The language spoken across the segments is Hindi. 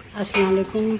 अस्सलाम वालेकुम।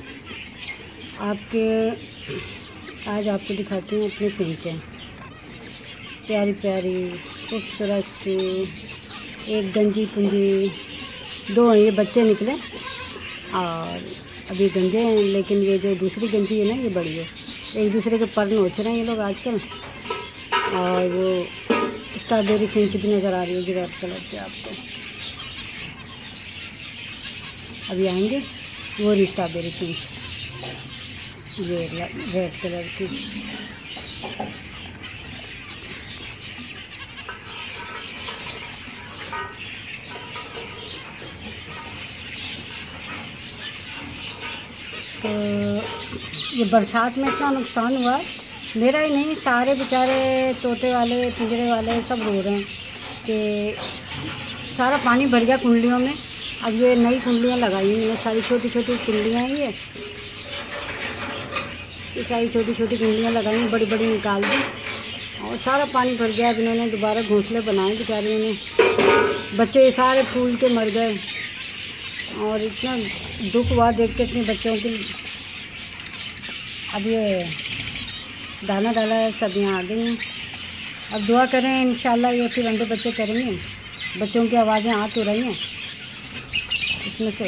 आज आपको दिखाती हूँ अपनी फिंचें, प्यारी प्यारी खूबसूरत सी। एक गंजी पुंजी, दो हैं ये बच्चे निकले और अभी गंजे हैं, लेकिन ये जो दूसरी गंजी है ना ये बड़ी है। एक दूसरे के पर नोच रहे हैं ये लोग आजकल। और वो स्ट्रॉबेरी फिंच भी नज़र आ रही होगी रेड कलर की आपको, अभी आएंगे। वो रही स्ट्रॉबेरी फिंच, ये रेड कलर की। तो ये बरसात में इतना नुकसान हुआ, मेरा ही नहीं, सारे बेचारे तोते वाले पिंजरे वाले सब रो रहे हैं कि सारा पानी भर गया कुंडलियों में। अब ये नई कुंडलियाँ लगाई हैं मैंने, सारी छोटी छोटी कुंडलियाँ हैं ये सारी छोटी छोटी कुंडलियाँ लगाई हैं, बड़ी बड़ी निकाल दी और सारा पानी भर गया। अब इन्होंने दोबारा घोंसले बनाए बेचारियों ने। बच्चे सारे फूल के मर गए और इतना दुख हुआ देख के अपने बच्चों की। अब ये दाना डाला है, सब्जियाँ आ गई हैं। अब दुआ करें इंशाल्लाह ये फिर अंडे बच्चे करेंगे। बच्चों की आवाज़ें आ तो रही हैं इसमें से।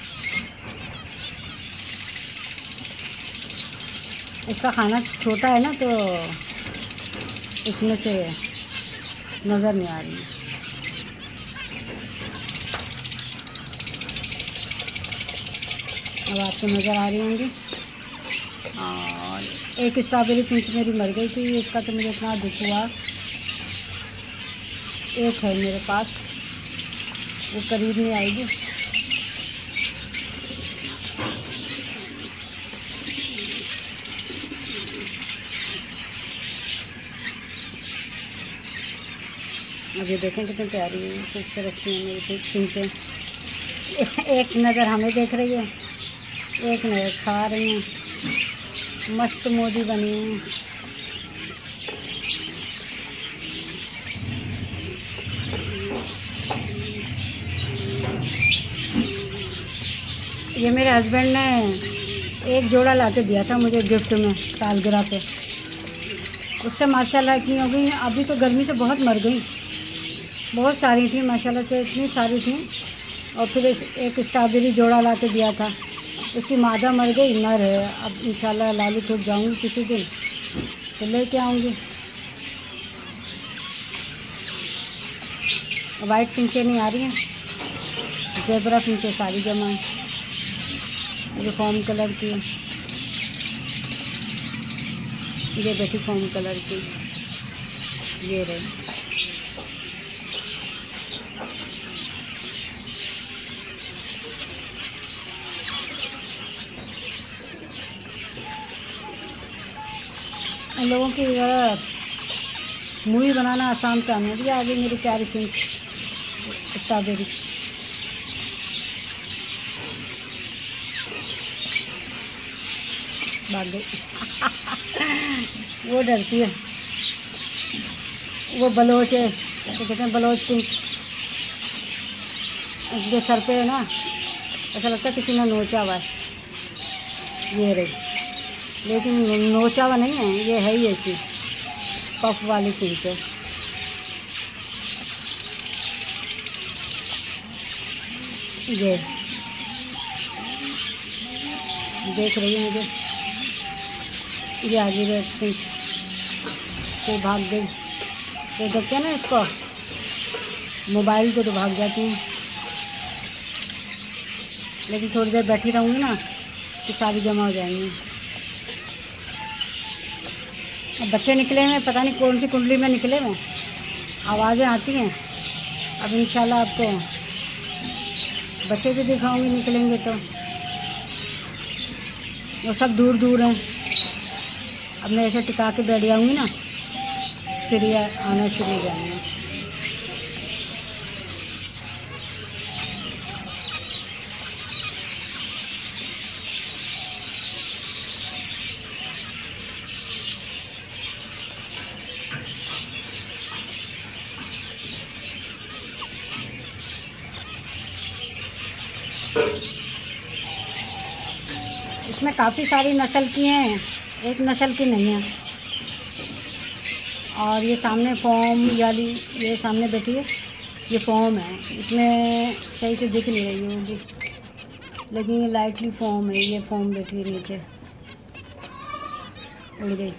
इसका खाना छोटा है ना, तो इसमें से नज़र नहीं आ रही है। अब आपको नज़र आ रही होंगी। और एक स्ट्रॉबेरी फिंच मेरी मर गई थी, इसका तो मुझे इतना दुख हुआ। एक है मेरे पास, वो करीब नहीं आएगी। अब ये देखें कितनी प्यारी खूबसूरत सी है मेरी फिंचें। एक नज़र हमें देख रही है, एक नज़र खा रही हैं, मस्त मोदी बनी है। ये मेरे हस्बैंड ने एक जोड़ा ला के दिया था मुझे गिफ्ट में सालगिरह पे। उससे माशाल्लाह इतनी हो गई, अभी तो गर्मी से बहुत मर गई। बहुत सारी थी माशाल्लाह से, इतनी सारी थी। और फिर एक स्ट्रॉबेरी जोड़ा ला के दिया था, उसकी मादा मर गई, नर है। अब इंशाल्लाह लाली खुद जाऊँगी किसी दिन तो लेके आऊँगी। वाइट फिंचें नहीं आ रही हैं, ज़ेबरा फिंचें सारी जमा है, ये फॉर्म कलर की, ये बैठी फॉर्म कलर की, ये रही। इन लोगों की मूवी बनाना आसान काम है। आ गई मेरी प्यारी फिंच स्ट्रॉबेरी। भाग गई। वो डरती है, वो बलोच है, तो कहते हैं बलोच फिंच। उसके सर पे है ना, ऐसा लगता है किसी ने नोचा हुआ है। ये रही, लेकिन नोचा हुआ नहीं है, ये है ही ऐसी पफ वाली फिंच है। ये देख रही है मुझे, ये आ गई रेड फिंच, तो भाग गई। तो देखते हैं ना इसको, मोबाइल को तो भाग जाती हूँ, लेकिन थोड़ी देर बैठी रहूँगी ना तो सारी जमा हो जाएंगी। अब बच्चे निकले हैं, पता नहीं कौन सी कुंडली में निकले हैं, आवाज़ें आती हैं। अब इंशाल्लाह आपको बच्चे भी दिखाऊंगी निकलेंगे तो। वो सब दूर दूर हैं। अब मैं ऐसे टिका के बैठ जाऊँगी ना, फिर ये आना शुरू हो जाएंगे। इसमें काफ़ी सारी नस्ल की हैं, एक नस्ल की नहीं है। और ये सामने फॉर्म वाली, ये सामने बैठी है, ये फॉर्म है। इसमें सही से दिख नहीं रही होगी, लेकिन ये लाइटली फॉर्म है। ये फॉर्म बैठी है नीचे, उड़ गई।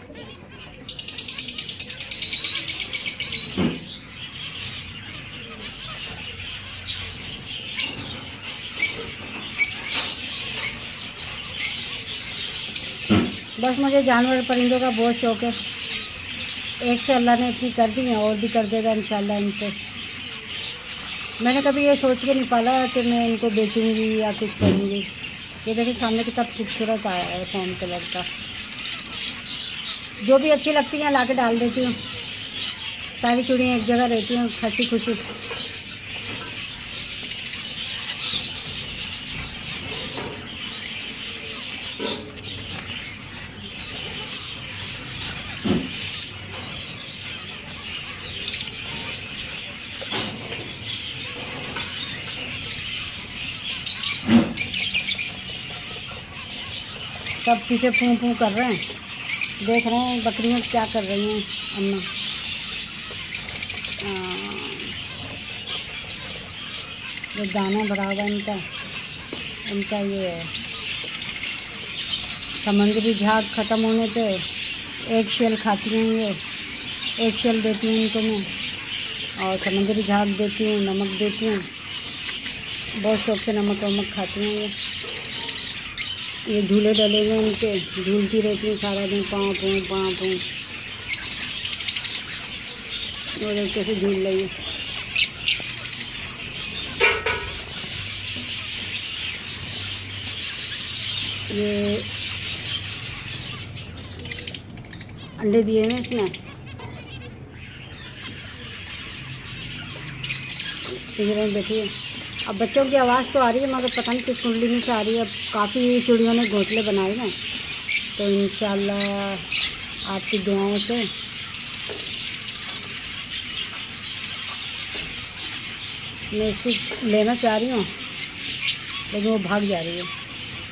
बस मुझे जानवर परिंदों का बहुत शौक़ है। एक से अल्लाह ने इतनी कर दी है, और भी कर देगा इंशाल्लाह इनसे। मैंने कभी ये सोच के नहीं पाला कि मैं इनको बेचूंगी या कुछ करूँगी। ये देखिए सामने कितना खूबसूरत आया है फॉर्म कलर का। जो भी अच्छी लगती हैं ला के डाल देती हूँ। सारी चूड़ियाँ एक जगह रहती हैं, हंसी खुशी। सब पीछे फूं फूं कर रहे हैं, देख रहे हैं बकरियां क्या कर रही हैं। अम्मा ये दाना भरा हुआ इनका ये है। समुद्री झाग ख़त्म होने पे एक शेल खाती हैं ये, एक शेल देती हूँ इनको मैं, और समुद्री झाग देती हूँ, नमक देती हूँ। बहुत शौक़ से नमक वमक खाती हैं ये झूले डले हुए इनके, झूलती रहती हैं सारा दिन, पाँव पूँ पाँव पूँ, और कैसे झूल रही है। ये अंडे दिए हैं इसने, पिंजरे में बैठी है। अब बच्चों की आवाज़ तो आ रही है, मगर पता नहीं किस कुंडली में से आ रही है। अब काफ़ी चिड़ियों ने घोंसले बनाए हैं, तो इंशाल्लाह आपकी दुआओं से मैं इसको लेना चाह रही हूँ, लेकिन वो भाग जा रही है।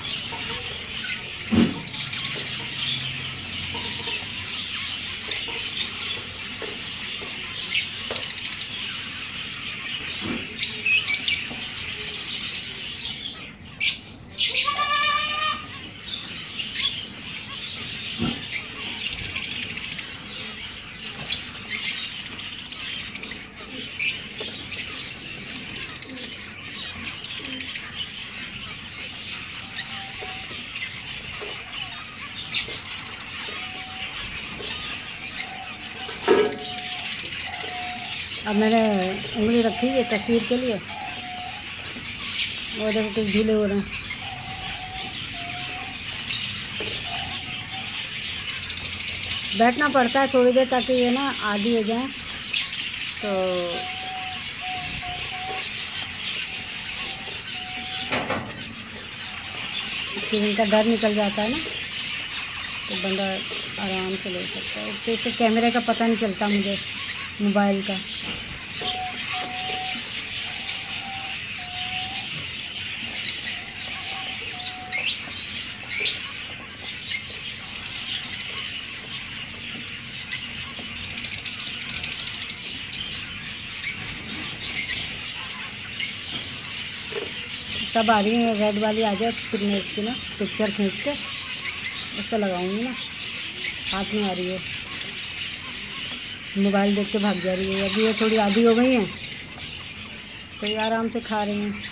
अब मैंने उंगली रखी है तस्वीर के लिए, और देखो कुछ झूले हो रहे हैं। बैठना पड़ता है थोड़ी देर ताकि ये ना आदी हो जाए, तो फिर इनका डर निकल जाता है ना, तो बंदा आराम से ले सकता है। तो इसके कैमरे का पता नहीं चलता मुझे, मोबाइल का। सब आ रही है, रेड वाली आ जाए फिर मैं इसकी ना पिक्चर खींच के उसको लगाऊंगी ना। हाथ में आ रही है, मोबाइल देख के भाग जा रही है। अभी ये थोड़ी आदी हो गई हैं, तो ये आराम से खा रही हैं।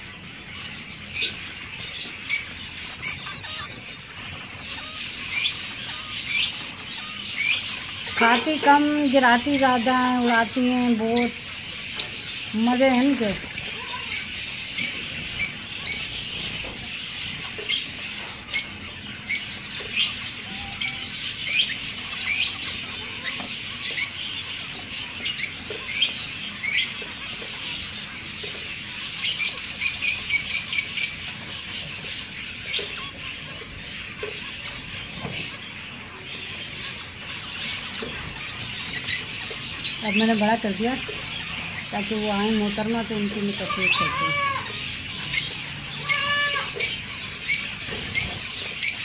खाती कम, गिराती ज़्यादा हैं, उड़ाती हैं बहुत, मज़े हैं इनके। अब मैंने बड़ा कर दिया ताकि वो आए मोहतरमा, तो उनकी मैं तस्वीर करती हूँ।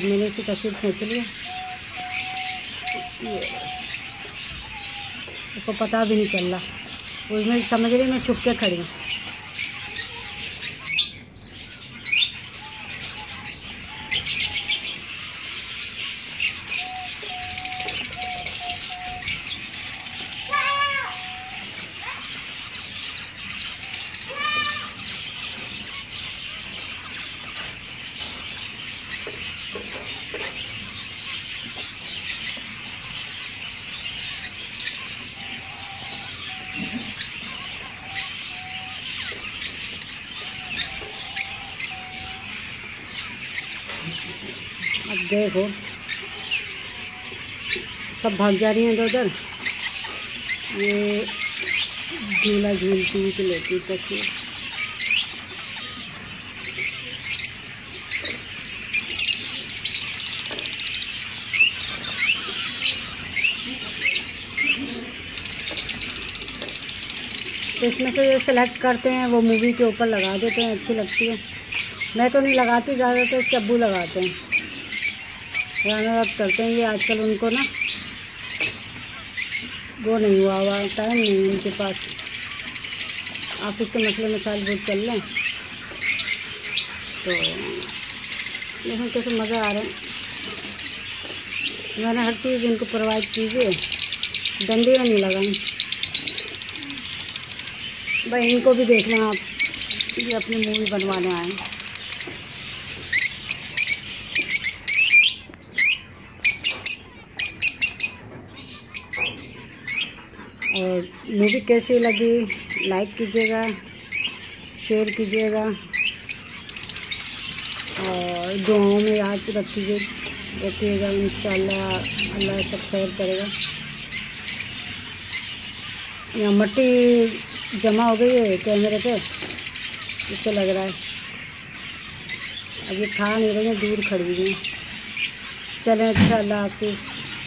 मैंने इसकी तस्वीर खींच ली। ये उसको पता भी नहीं चल रहा, उसमें समझ रही मैं छुप के खड़ी हूँ। अब देखो सब भाग जा रही हैं इधर उधर। ये झूला झूलती के लेती तक तो इसमें से जो सेलेक्ट करते हैं वो मूवी के ऊपर लगा देते हैं, अच्छी लगती है। मैं तो नहीं लगाती, ज़्यादातर चब्बू लगाते हैं, गाना करते हैं। ये आजकल उनको ना वो नहीं हुआ टाइम नहीं उनके पास, ऑफिस के मसले में साल बहुत चल लें तो लेकिन कैसे मज़ा आ रहा है। मैंने हर चीज़ इनको प्रोवाइड कीजिए, डंडियाँ नहीं लगाई। भाई इनको भी देखना आप, ये अपनी मूवी बनवाने आए। और मूवी कैसी लगी लाइक कीजिएगा, शेयर कीजिएगा और दुआओं में याद रखिएगा। इंशाल्लाह अल्लाह सब खैर करेगा। यहाँ मट्टी जमा हो गई है कैमरे पे, इससे लग रहा है। अब ये खा नहीं रही हैं, दूर खड़ी हुई हैं। चलें, अच्छा अल्लाह हाफिज़।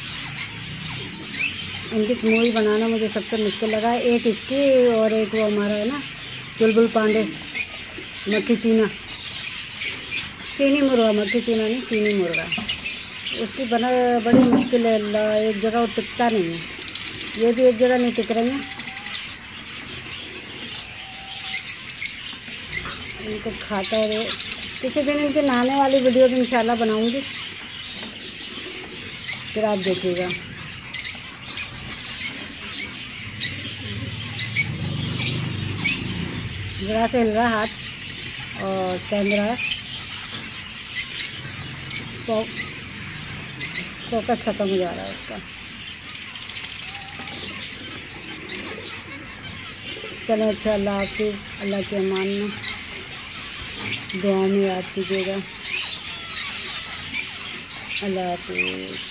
इनकी मूवी बनाना मुझे सबसे मुश्किल लगा है, एक इसकी और एक वो हमारा है ना चुलबुल पांडे, मक्खी चीना, चीनी मुर्गा, मक्खी चीना नहीं चीनी मुर्गा, उसकी बना बड़ी मुश्किल है। अल्लाह, एक जगह वो टिकता नहीं है, ये भी एक जगह नहीं टिक रही हैं। इनको खाता है। किसी दिन इनके नहाने वाली वीडियो भी इंशाल्लाह बनाऊंगी, फिर आप देखिएगा। ज़रा से हिल रहा हाथ और कैमरा फोकस ख़त्म हो जा रहा है उसका। चलो अच्छा अल्लाह हाफिज़, अल्लाह के अमान में दुआ में याद कीजिएगा। अल्लाह हाफिज़।